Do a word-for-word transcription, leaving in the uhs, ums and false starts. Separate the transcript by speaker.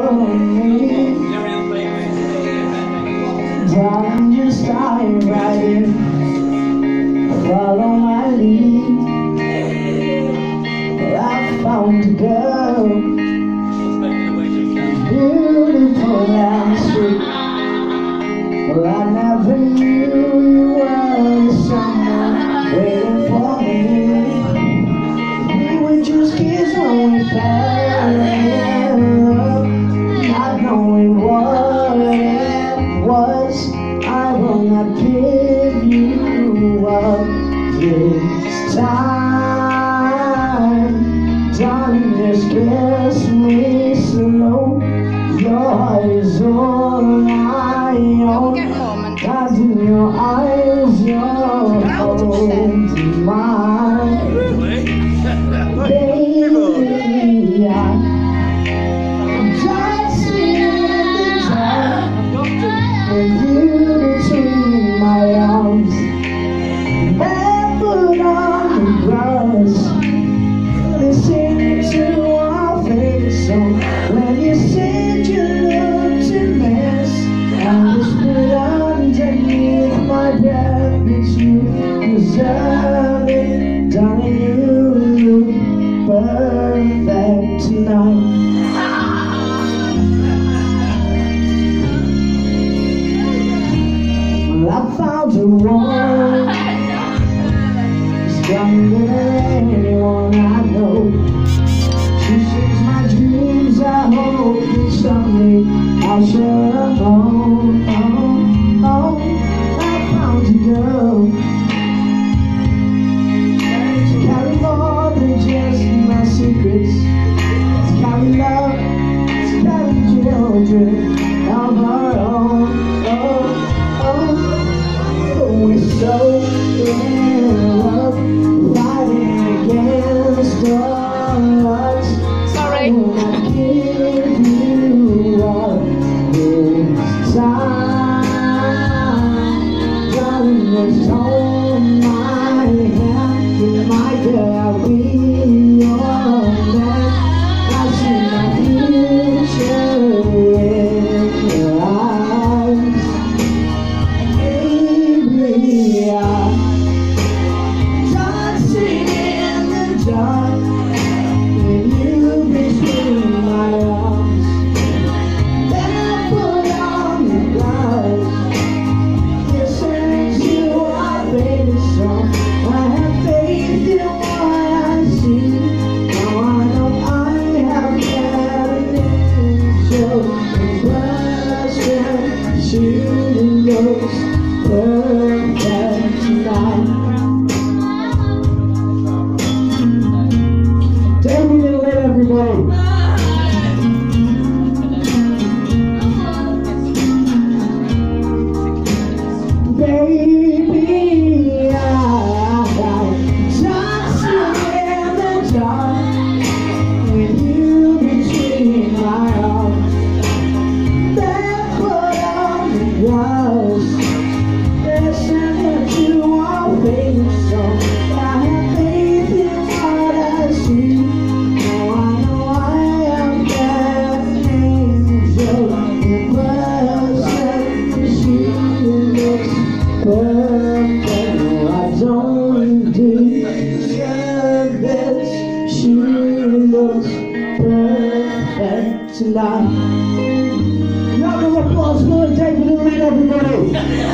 Speaker 1: me. Darling, just dive right in. Follow my lead. Well, I found a girl, beautiful and sweet. Well, I never knew you were someone waiting for me. We were just kids when we fell in love, not knowing what it was. I will not give you up this time. Darling, just kiss me slow. Your heart is all I own. Cause in your eyes, you're holding mine. Baby, I'm dancing in the dark with you between my arms. Barefoot on the grass, listening to our favorite song. When you said you looked a mess, I whispered underneath my breath that you deserve it. Darling, you look perfect tonight. Well, I found a woman stronger than anyone I know. She shares my dreams. I hope that someday I'll share her home. Oh, oh, I found a girl. She carries more than just my secrets. She carries love. She carries children of her own. Oh, oh, oh, we're so in love, fighting against the odds.
Speaker 2: Sorry.
Speaker 1: I will not give you up this time. Darling, just hold my hand. With my girl, I'll be your man. I see my future in your eyes. Baby, I'm dancing in the dark with you between my arms. Barefoot on the grass, listening to our favorite song. I have faith in what I see. Now I know I have met an angel in person. She looks perfect tonight. Take me to let everybody. Baby, I'm dancing in the dark with you between my arms. Barefoot on the grass, listening to our favorite song. I have faith in what I see. Now I know I am an angel in person. She looks perfect. No, I don't deserve this. She looks perfect tonight. Round of applause for David and Lynn, everybody.